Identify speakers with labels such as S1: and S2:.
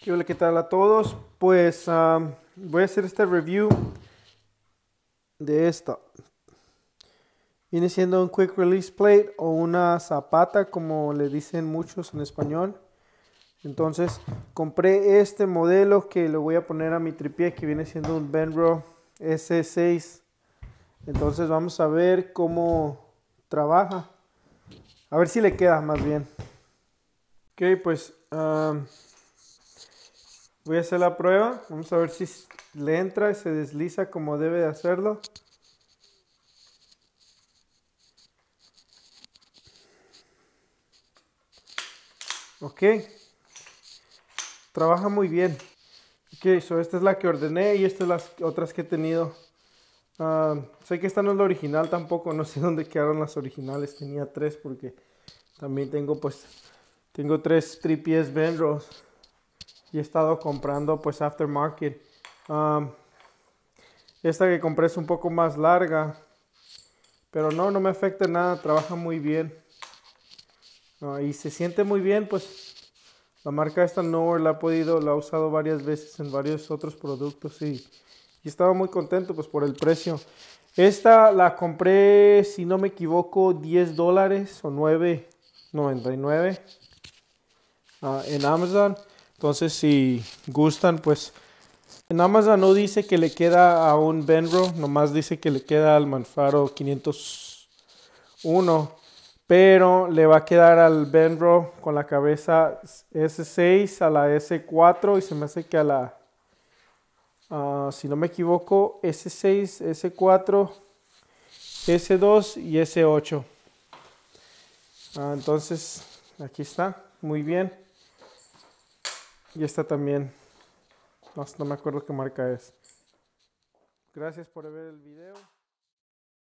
S1: Hola, ¿qué tal a todos? Pues voy a hacer este review de esta. Viene siendo un Quick Release Plate o una zapata, como le dicen muchos en español. Entonces compré este modelo que le voy a poner a mi tripié, que viene siendo un Benro S6. Entonces vamos a ver cómo trabaja. A ver si le queda más bien. Ok, pues voy a hacer la prueba. Vamos a ver si le entra y se desliza como debe de hacerlo. Ok, trabaja muy bien. Ok, so esta es la que ordené y estas las otras que he tenido. Sé que esta no es la original tampoco, no sé dónde quedaron las originales. Tenía tres porque también tengo tres tripiés Benros y he estado comprando pues aftermarket. Esta que compré es un poco más larga, pero no me afecta nada, trabaja muy bien. Y se siente muy bien, pues la marca esta Knower la he usado varias veces en varios otros productos y estaba muy contento pues por el precio. Esta la compré, si no me equivoco, $10 o $9.99 en Amazon. Entonces si gustan, pues en Amazon no dice que le queda a un Benro, nomás dice que le queda al Manfrotto 501. Pero le va a quedar al Benro con la cabeza S6 a la S4 y se me hace que a la, si no me equivoco, S6, S4, S2 y S8. Entonces, aquí está, muy bien. Y esta también, no me acuerdo qué marca es. Gracias por ver el video.